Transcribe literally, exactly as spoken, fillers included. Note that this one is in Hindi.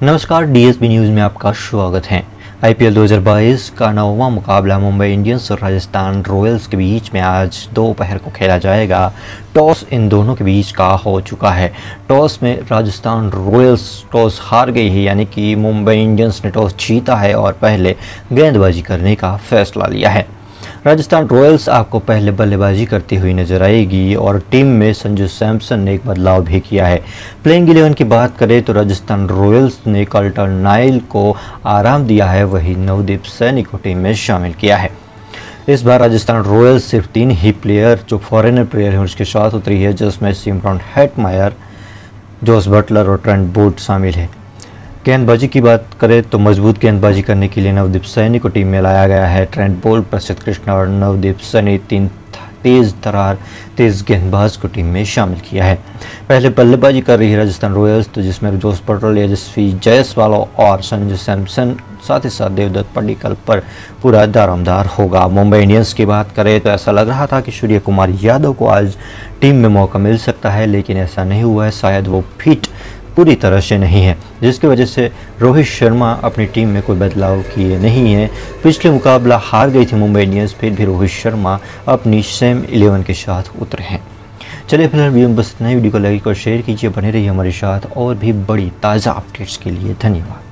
नमस्कार, डीएसबी न्यूज़ में आपका स्वागत है। आईपीएल दो हज़ार बाईस का नौवां मुकाबला मुंबई इंडियंस और राजस्थान रॉयल्स के बीच में आज दोपहर को खेला जाएगा। टॉस इन दोनों के बीच का हो चुका है। टॉस में राजस्थान रॉयल्स टॉस हार गई है, यानी कि मुंबई इंडियंस ने टॉस जीता है और पहले गेंदबाजी करने का फैसला लिया है। राजस्थान रॉयल्स आपको पहले बल्लेबाजी करती हुई नजर आएगी और टीम में संजू सैमसन ने एक बदलाव भी किया है। प्लेइंग इलेवन की बात करें तो राजस्थान रॉयल्स ने कर्टन नाइल को आराम दिया है, वही नवदीप सैनी को टीम में शामिल किया है। इस बार राजस्थान रॉयल्स सिर्फ तीन ही प्लेयर जो फॉरेनर प्लेयर हैं उसके साथ उतरी है, जिसमें सिमरन हेटमायर, जोस बटलर और ट्रेंट बोल्ट शामिल है। गेंदबाजी की बात करें तो मजबूत गेंदबाजी करने के लिए नवदीप सैनी को टीम में लाया गया है। ट्रेंट बोल्ट, प्रसिद्ध कृष्णा और नवदीप सैनी तीन तेज तरार तेज गेंदबाज को टीम में शामिल किया है। पहले बल्लेबाजी कर रही है राजस्थान रॉयल्स, तो जिसमें जोस बटलर, यशस्वी जायसवाल और संजू सैमसन, साथ ही साथ देवदत्त पडिक्कल पर पूरा दारोमदार होगा। मुंबई इंडियंस की बात करें तो ऐसा लग रहा था कि सूर्य कुमार यादव को आज टीम में मौका मिल सकता है, लेकिन ऐसा नहीं हुआ है। शायद वो फिट पूरी तरह से नहीं है, जिसकी वजह से रोहित शर्मा अपनी टीम में कोई बदलाव किए नहीं है। पिछले मुकाबला हार गई थी मुंबई इंडियंस, फिर भी रोहित शर्मा अपनी सेम इलेवन के साथ उतरे हैं। चलिए फिलहाल वीडियो में बस इतना ही। वीडियो को लाइक और शेयर कीजिए, बने रहिए हमारे साथ और भी बड़ी ताज़ा अपडेट्स के लिए। धन्यवाद।